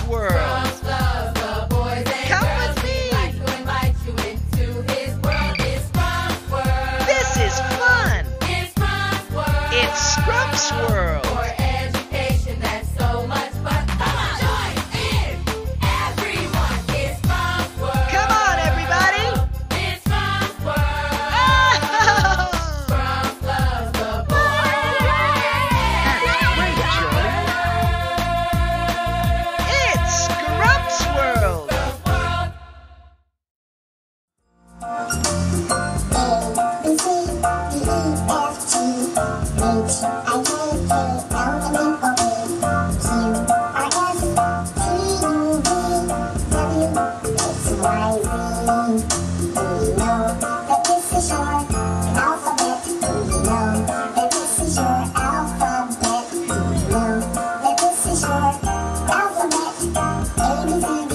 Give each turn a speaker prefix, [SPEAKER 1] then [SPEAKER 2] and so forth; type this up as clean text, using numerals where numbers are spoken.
[SPEAKER 1] world. Come with me. This is fun. It's Scrump's world. Come on, everybody. It's Scrump's world.
[SPEAKER 2] Alphabet. ABC.